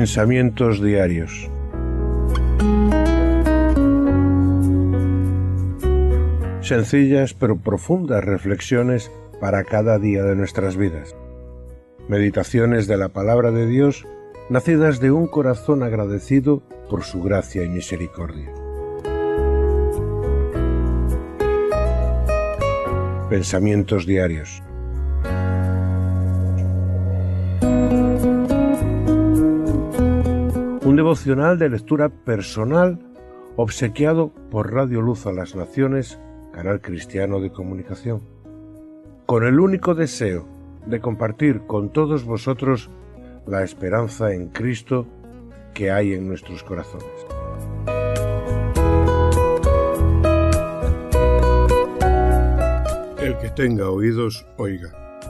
Pensamientos diarios. Sencillas pero profundas reflexiones para cada día de nuestras vidas. Meditaciones de la palabra de Dios, nacidas de un corazón agradecido por su gracia y misericordia. Pensamientos diarios. Un devocional de lectura personal obsequiado por Radio Luz a las Naciones, canal cristiano de comunicación, con el único deseo de compartir con todos vosotros la esperanza en Cristo que hay en nuestros corazones. El que tenga oídos, oiga.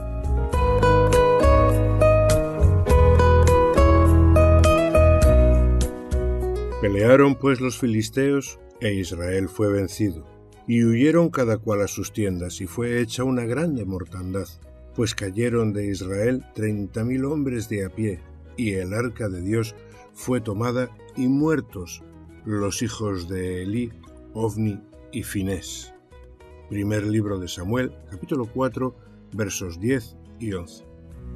Pelearon pues los filisteos, e Israel fue vencido, y huyeron cada cual a sus tiendas, y fue hecha una grande mortandad, pues cayeron de Israel 30.000 hombres de a pie, y el arca de Dios fue tomada, y muertos los hijos de Elí, Ofni y Finés. Primer libro de Samuel, capítulo 4, versos 10 y 11.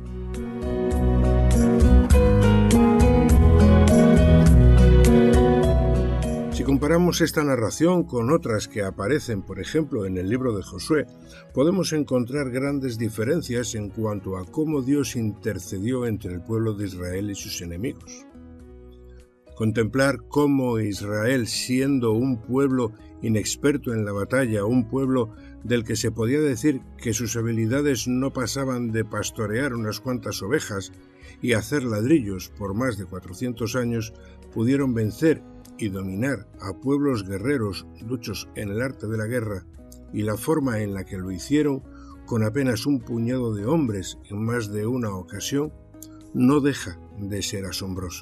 Si comparamos esta narración con otras que aparecen, por ejemplo, en el libro de Josué, podemos encontrar grandes diferencias en cuanto a cómo Dios intercedió entre el pueblo de Israel y sus enemigos. Contemplar cómo Israel, siendo un pueblo inexperto en la batalla, un pueblo del que se podía decir que sus habilidades no pasaban de pastorear unas cuantas ovejas y hacer ladrillos por más de 400 años, pudieron vencer y dominar a pueblos guerreros duchos en el arte de la guerra, y la forma en la que lo hicieron, con apenas un puñado de hombres en más de una ocasión, no deja de ser asombroso.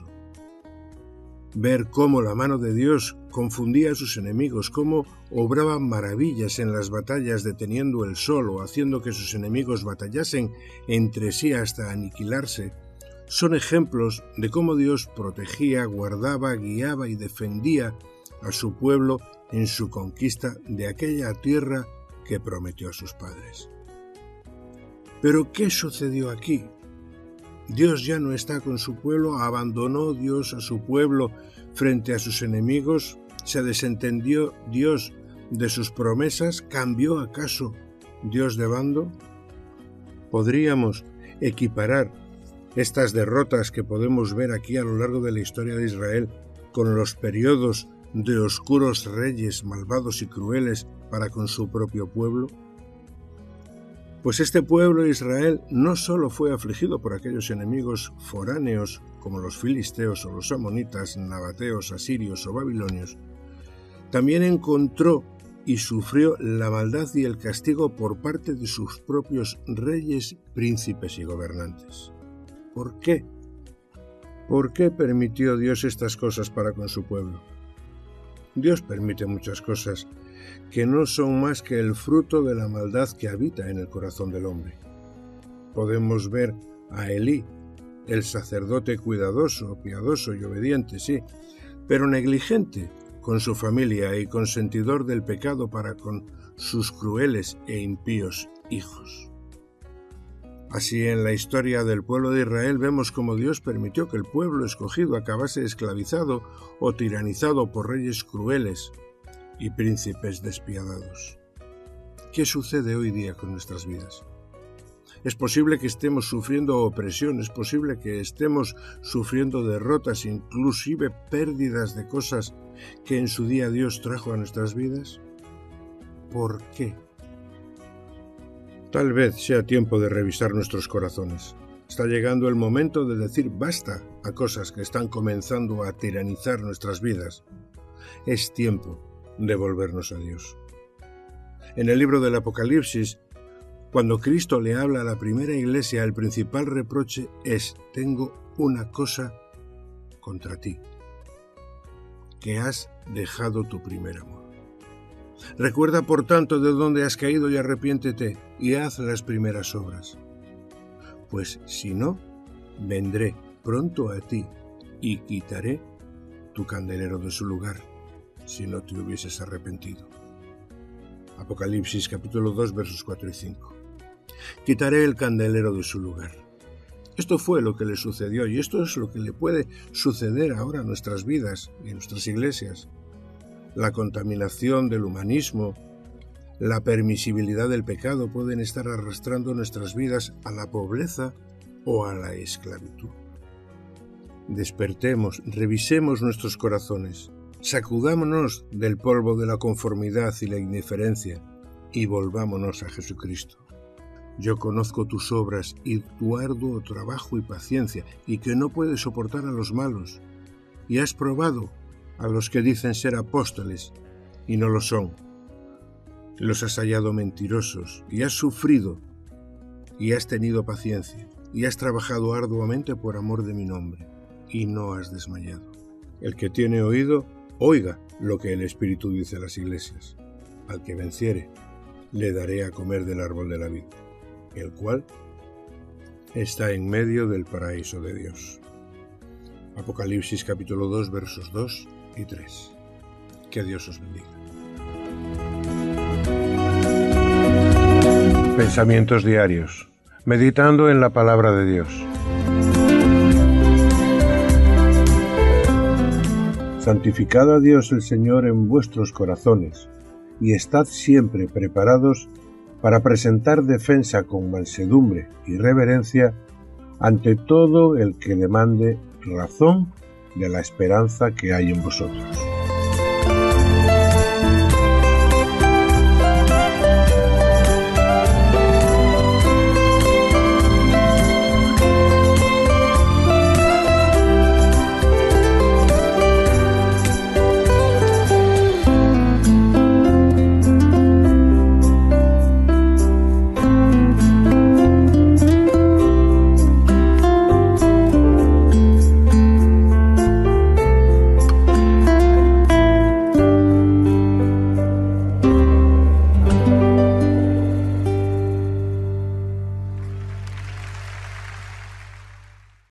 Ver cómo la mano de Dios confundía a sus enemigos, cómo obraban maravillas en las batallas deteniendo el sol o haciendo que sus enemigos batallasen entre sí hasta aniquilarse, son ejemplos de cómo Dios protegía, guardaba, guiaba y defendía a su pueblo en su conquista de aquella tierra que prometió a sus padres. Pero ¿qué sucedió aquí? Dios ya no está con su pueblo, abandonó Dios a su pueblo frente a sus enemigos, se desentendió Dios de sus promesas, ¿cambió acaso Dios de bando? Podríamos equiparar estas derrotas que podemos ver aquí a lo largo de la historia de Israel con los periodos de oscuros reyes malvados y crueles para con su propio pueblo. Pues este pueblo Israel no solo fue afligido por aquellos enemigos foráneos como los filisteos o los amonitas, nabateos, asirios o babilonios, también encontró y sufrió la maldad y el castigo por parte de sus propios reyes, príncipes y gobernantes. ¿Por qué? ¿Por qué permitió Dios estas cosas para con su pueblo? Dios permite muchas cosas que no son más que el fruto de la maldad que habita en el corazón del hombre. Podemos ver a Elí, el sacerdote cuidadoso, piadoso y obediente, sí, pero negligente con su familia y consentidor del pecado para con sus crueles e impíos hijos. Así, en la historia del pueblo de Israel vemos cómo Dios permitió que el pueblo escogido acabase esclavizado o tiranizado por reyes crueles y príncipes despiadados. ¿Qué sucede hoy día con nuestras vidas? Es posible que estemos sufriendo opresión, es posible que estemos sufriendo derrotas, inclusive pérdidas de cosas que en su día Dios trajo a nuestras vidas. ¿Por qué? Tal vez sea tiempo de revisar nuestros corazones. Está llegando el momento de decir basta a cosas que están comenzando a tiranizar nuestras vidas. Es tiempo de volvernos a Dios. En el libro del Apocalipsis, cuando Cristo le habla a la primera iglesia, el principal reproche es: tengo una cosa contra ti, que has dejado tu primer amor. Recuerda, por tanto, de dónde has caído y arrepiéntete, y haz las primeras obras. Pues si no, vendré pronto a ti y quitaré tu candelero de su lugar, si no te hubieses arrepentido. Apocalipsis capítulo 2 versos 4 y 5. Quitaré el candelero de su lugar. Esto fue lo que le sucedió y esto es lo que le puede suceder ahora a nuestras vidas y a nuestras iglesias. La contaminación del humanismo, la permisibilidad del pecado pueden estar arrastrando nuestras vidas a la pobreza o a la esclavitud. Despertemos, revisemos nuestros corazones, sacudámonos del polvo de la conformidad y la indiferencia y volvámonos a Jesucristo. Yo conozco tus obras y tu arduo trabajo y paciencia, y que no puedes soportar a los malos, y has probado a los que dicen ser apóstoles y no lo son. Los has hallado mentirosos, y has sufrido, y has tenido paciencia, y has trabajado arduamente por amor de mi nombre, y no has desmayado. El que tiene oído, oiga lo que el Espíritu dice a las iglesias. Al que venciere, le daré a comer del árbol de la vida, el cual está en medio del paraíso de Dios. Apocalipsis capítulo 2 versos 2 y 3. Que Dios os bendiga. Pensamientos diarios. Meditando en la palabra de Dios. Santificad a Dios el Señor en vuestros corazones, y estad siempre preparados para presentar defensa con mansedumbre y reverencia ante todo el que demande razón de la esperanza que hay en vosotros.